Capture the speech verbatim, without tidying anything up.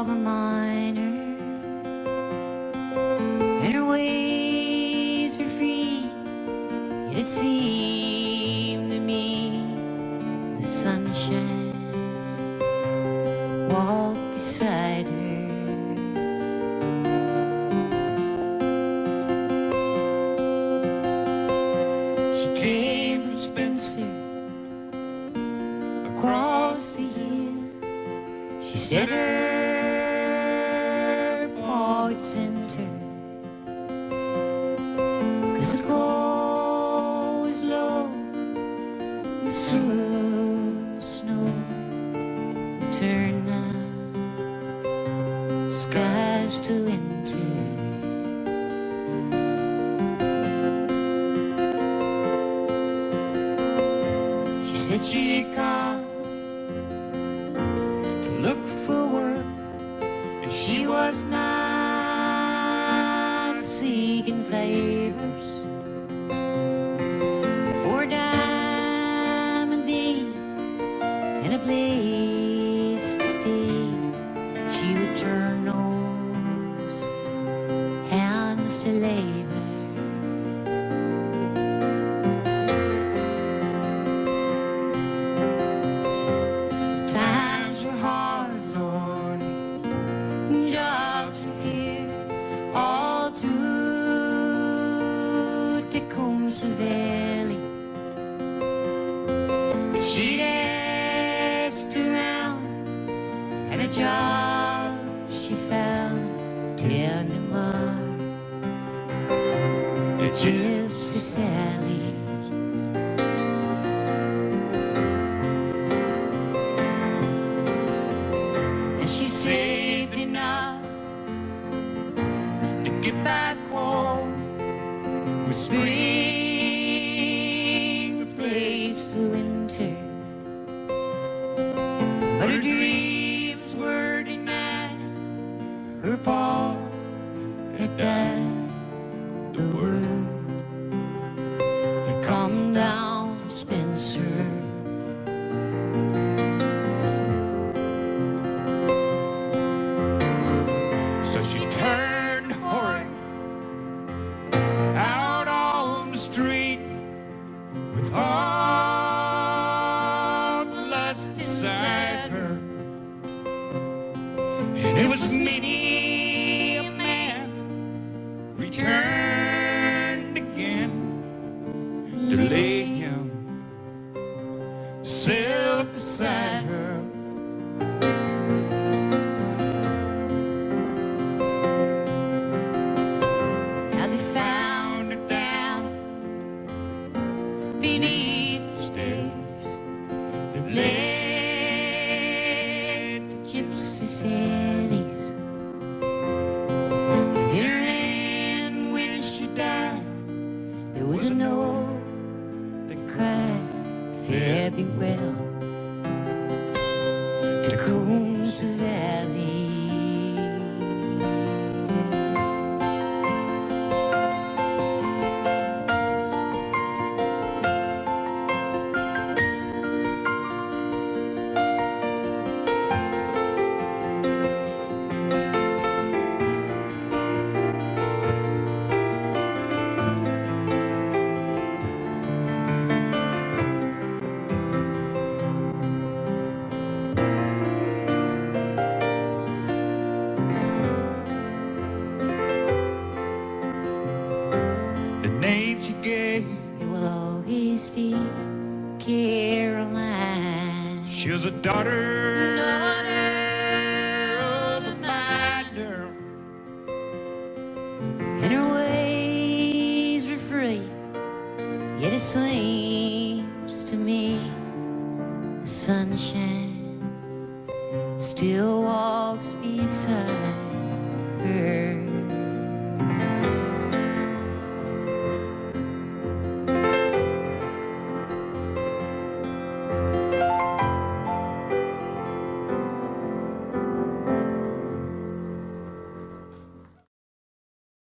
of a miner, and her ways were free. Yet it seemed to me the sunshine walked beside her. She came from Spencer across the hill. She said her paw had sent her, 'cause the cold was low and soon snow turned the skies to winter. She said she'd come to look for work, and she was not seeking favors for a dime a day and a place to stay. She would turn those hands to labor. Times were hard, Lord, and jobs were few all through Tecumseh Valley. But she'd asked around, and a job she found tending bar at Gypsy Sally's. And she saved enough to get back home with spring replaced the winter. But her dreams were denied. Her Paul had died. The word had come down from Spencer. So she turned whorin out on the streets with all the lust inside her. And it was many a man returned again to lay himself beside her. Now they found her down beneath the stairs that led to Gypsy Sally's. And in her hand when she died, there was a note that cried, "Fare thee well, Tecumseh Valley." The name she gave, it will always be Caroline. She was a daughter, daughter of a miner, and her ways were free. Yet it seems to me the sunshine still walks beside her.